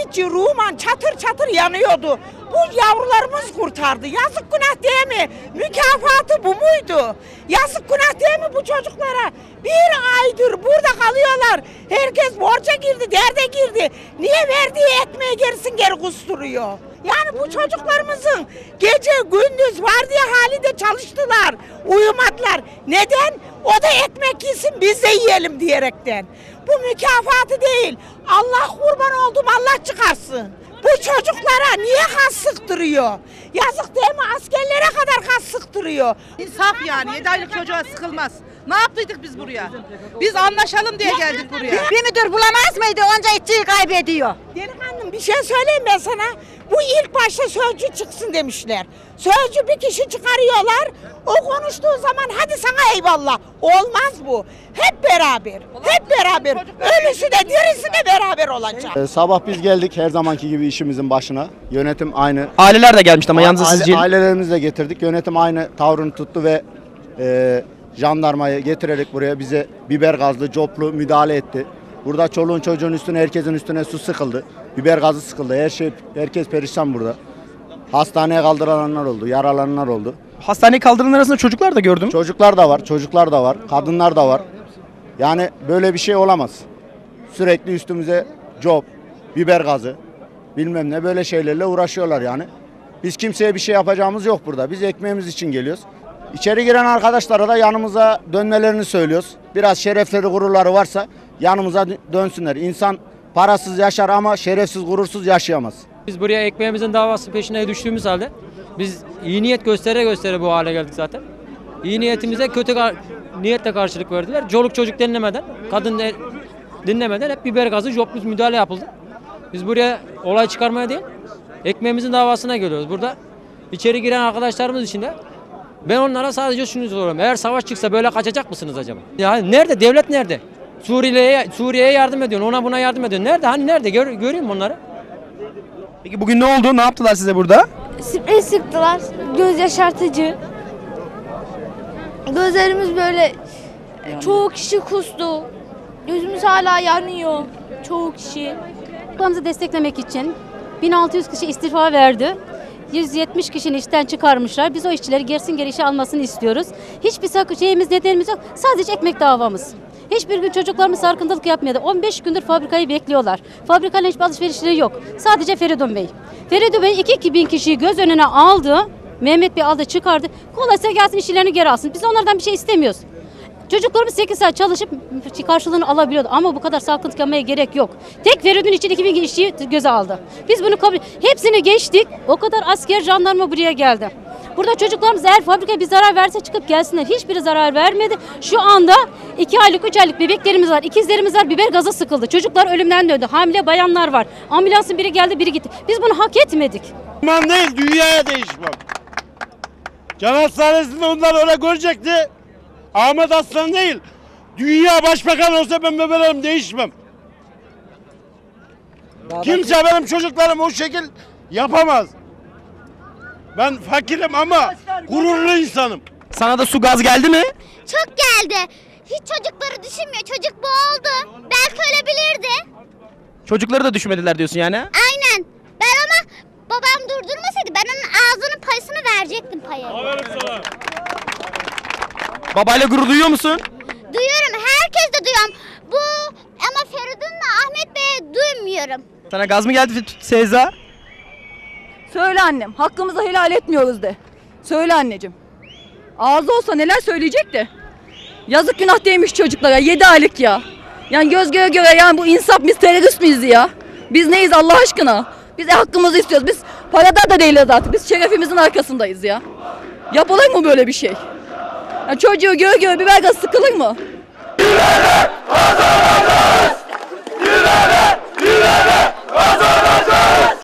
İşçi Ruman çatır çatır yanıyordu. Bu yavrularımız kurtardı. Yazık günah değil mi? Mükafatı bu muydu? Yazık günah değil mi bu çocuklara? Bir aydır burada kalıyorlar. Herkes borca girdi, derde girdi. Niye verdiği ekmeği geri kusturuyor? Yani bu çocuklarımızın gece gündüz vardiya halinde çalıştılar, uyumadılar. Neden? O da ekmek yesin biz de yiyelim diyerekten. Bu mükafatı değil. Allah kurban oldum, Allah çıkarsın. Bu çocuklara niye kas sıktırıyor? Yazık değil mi? Askerlere kadar kas sıktırıyor. İnsaf yani. 7 aylık çocuğa sıkılmaz. Ne yaptıydık biz buraya? Biz anlaşalım diye geldik buraya. Bir müdür bulamaz mıydı? Onca işçiyi kaybediyor. Delikanlım bir şey söyleyeyim ben sana. Bu ilk başta sözcü çıksın demişler. Sözcü bir kişi çıkarıyorlar. O konuştuğu zaman hadi sana eyvallah. Olmaz bu. Hep beraber. Hep beraber. Ölüsü de dirisi de beraber olacak. Sabah biz geldik her zamanki gibi işimizin başına. Yönetim aynı. Aileler de gelmişti ama yalnız siz değil. Ailelerimizi de getirdik. Yönetim aynı tavrını tuttu ve jandarmayı getirerek buraya bize biber gazlı, coplu müdahale etti. Burada çoluğun çocuğun üstüne, herkesin üstüne su sıkıldı. Biber gazı sıkıldı. Herkes perişan burada. Hastaneye kaldıranlar oldu, yaralananlar oldu. Hastaneye kaldırılanlar arasında çocuklar da gördüm. Çocuklar da var, çocuklar da var, kadınlar da var. Yani böyle bir şey olamaz. Sürekli üstümüze cop, biber gazı, bilmem ne böyle şeylerle uğraşıyorlar yani. Biz kimseye bir şey yapacağımız yok burada. Biz ekmeğimiz için geliyoruz. İçeri giren arkadaşlara da yanımıza dönmelerini söylüyoruz. Biraz şerefleri, gururları varsa yanımıza dönsünler. İnsan parasız yaşar ama şerefsiz, gurursuz yaşayamaz. Biz buraya ekmeğimizin davası peşine düştüğümüz halde biz iyi niyet göstere bu hale geldik zaten. İyi niyetimize kötü niyetle karşılık verdiler. Çoluk çocuk dinlemeden, kadın dinlemeden hep biber gazı, jopluz müdahale yapıldı. Biz buraya olay çıkarmaya değil, ekmeğimizin davasına geliyoruz. Burada içeri giren arkadaşlarımız için de ben onlara sadece şunu soruyorum. Eğer savaş çıksa böyle kaçacak mısınız acaba? Yani nerede? Devlet nerede? Suriye'ye yardım ediyorsun, ona buna yardım ediyorsun. Nerede? Hani nerede? Göreyim onları. Peki bugün ne oldu? Ne yaptılar size burada? Sprey sıktılar. Göz yaşartıcı. Gözlerimiz böyle çoğu kişi kustu. Gözümüz hala yanıyor. Çoğu kişi. Çocuklarımızı desteklemek için 1600 kişi istifa verdi. 170 kişinin işten çıkarmışlar. Biz o işçileri geri işe almasını istiyoruz. Hiçbir şeyimiz, nedenimiz yok. Sadece ekmek davamız. Hiçbir gün çocuklarımız sarkıntılık yapmıyordu. 15 gündür fabrikayı bekliyorlar. Fabrikayla hiçbir alışverişleri yok. Sadece Feridun Bey. Feridun Bey 2000 kişiyi göz önüne aldı. Mehmet Bey aldı çıkardı. Kolaysa gelsin işlerini geri alsın. Biz onlardan bir şey istemiyoruz. Çocuklarımız 8 saat çalışıp karşılığını alabiliyordu ama bu kadar sarkıntılık yapmaya gerek yok. Tek Feridun için 2000 işçiyi göze aldı. Biz bunu kabul hepsini geçtik. O kadar asker, jandarma buraya geldi. Burada çocuklarımız eğer fabrikaya bir zarar verse çıkıp gelsinler. Hiçbiri zarar vermedi. Şu anda 2 aylık 3 aylık bebeklerimiz var. İkizlerimiz var. Biber gazı sıkıldı. Çocuklar ölümden döndü. Hamile bayanlar var. Ambulansın biri geldi biri gitti. Biz bunu hak etmedik. Aman değil, dünyaya değişmem. Can Hastanesi'nde onlar öyle görecekti. Ahmet Aslan değil. Dünya başbakan olsa ben bebelerim değişmem. Kimse benim çocuklarım o şekil yapamaz. Ben fakirim ama gururlu insanım. Sana da su gaz geldi mi? Çok geldi. Hiç çocukları düşünmüyor. Çocuk boğuldu. Belki ölebilirdi. Çocukları da düşmediler diyorsun yani. Aynen. Ben ama babam durdurmasaydı ben onun ağzının payısını verecektim payı. Aferin sana. Babayla gurur duyuyor musun? Duyuyorum. Herkes de duyuyorum. Bu ama Feridun'la Ahmet Bey'e duymuyorum. Sana gaz mı geldi Seyza? Söyle annem. Hakkımızı helal etmiyoruz de. Söyle anneciğim. Ağzı olsa neler söyleyecek de. Yazık günah değmiş çocuklara. 7 aylık ya. Yani göz göre göre yani bu insaf biz terörist miyiz ya? Biz neyiz Allah aşkına? Biz hakkımızı istiyoruz. Biz paradan da değiliz artık. Biz şerefimizin arkasındayız ya. Yapılır mı böyle bir şey? Yani çocuğu göre göre biber gazı sıkılır mı?